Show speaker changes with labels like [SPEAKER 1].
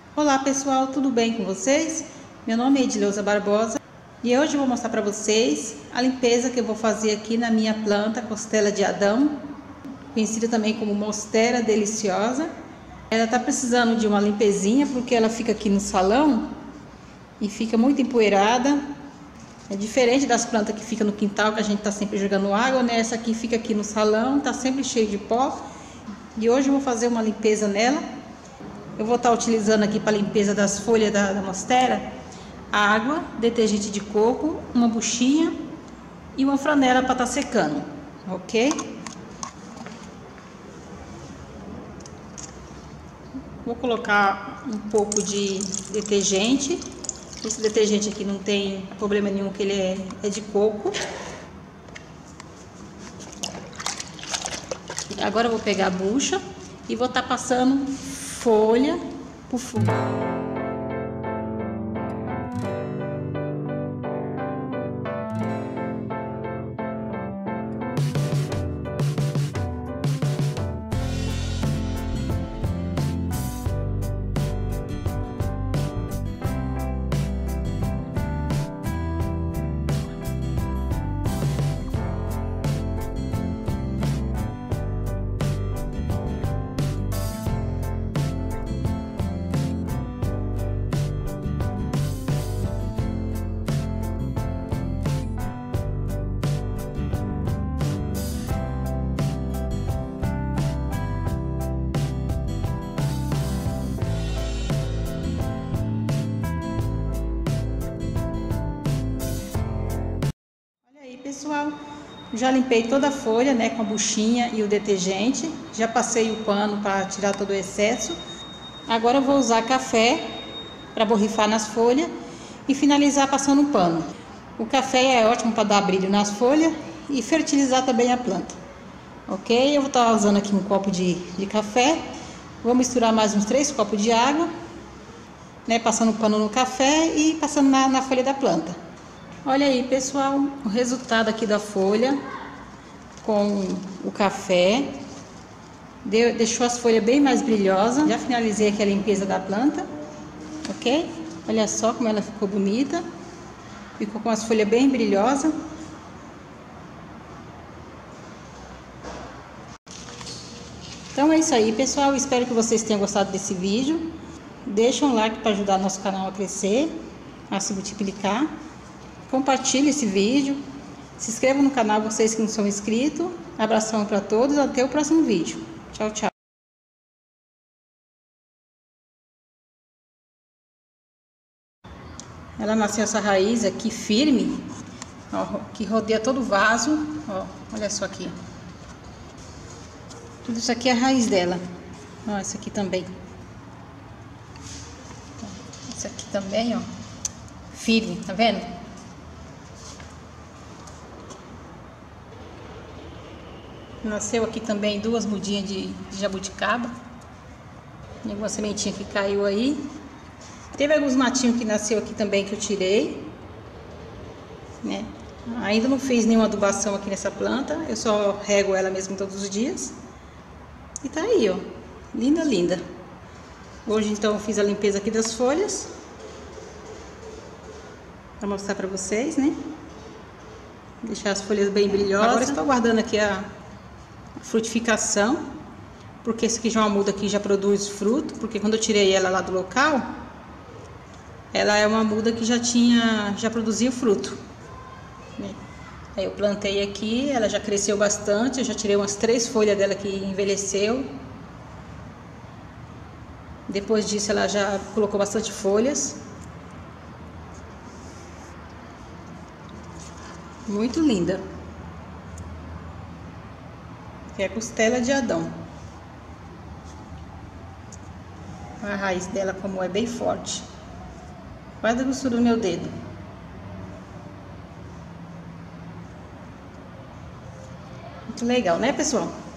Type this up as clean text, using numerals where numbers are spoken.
[SPEAKER 1] Olá pessoal, tudo bem com vocês? Meu nome é Edileuza Barbosa e hoje eu vou mostrar para vocês a limpeza que eu vou fazer aqui na minha planta Costela de Adão, conhecida também como Monstera Deliciosa. Ela está precisando de uma limpezinha porque ela fica aqui no salão e fica muito empoeirada. É diferente das plantas que ficam no quintal, que a gente está sempre jogando água, né? Essa aqui fica aqui no salão, está sempre cheio de pó. E hoje eu vou fazer uma limpeza nela. Eu vou estar utilizando aqui para limpeza das folhas da monstera água, detergente de coco, uma buchinha e uma franela para estar secando, ok? Vou colocar um pouco de detergente. Esse detergente aqui não tem problema nenhum, que ele é de coco. Agora eu vou pegar a bucha e vou estar passando folha por folha. Pessoal, já limpei toda a folha, né, com a buchinha e o detergente. Já passei o pano para tirar todo o excesso. Agora eu vou usar café para borrifar nas folhas e finalizar passando o pano. O café é ótimo para dar brilho nas folhas e fertilizar também a planta. Ok? Eu vou estar usando aqui um copo de café. Vou misturar mais uns 3 copos de água, né, passando o pano no café e passando na folha da planta. Olha aí, pessoal, o resultado aqui da folha com o café. Deixou as folhas bem mais brilhosas. Já finalizei aqui a limpeza da planta, ok? Olha só como ela ficou bonita. Ficou com as folhas bem brilhosas. Então é isso aí, pessoal. Espero que vocês tenham gostado desse vídeo. Deixa um like para ajudar nosso canal a crescer, a se multiplicar. Compartilhe esse vídeo, se inscreva no canal vocês que não são inscritos. Abração para todos, até o próximo vídeo. Tchau, tchau. Ela nasceu essa raiz aqui firme, ó, que rodeia todo o vaso, ó, olha só aqui. Tudo isso aqui é a raiz dela. Ó, essa aqui também. Essa aqui também, ó, firme, tá vendo? Nasceu aqui também 2 mudinhas de jabuticaba. Tem alguma sementinha que caiu aí. Teve alguns matinhos que nasceu aqui também que eu tirei, né? Ainda não fiz nenhuma adubação aqui nessa planta. Eu só rego ela mesmo todos os dias. E tá aí, ó. Linda, linda. Hoje então eu fiz a limpeza aqui das folhas. Pra mostrar pra vocês, né? Deixar as folhas bem brilhosas. Agora estou aguardando aqui a frutificação, porque esse aqui já é uma muda que já produz fruto, porque quando eu tirei ela lá do local, ela é uma muda que já produzia fruto, né? Aí eu plantei aqui, ela já cresceu bastante, eu já tirei umas 3 folhas dela que envelheceu. Depois disso ela já colocou bastante folhas. Muito linda. Que é a Costela de Adão. A raiz dela como é bem forte. Quase a grossura do meu dedo. Muito legal, né, pessoal?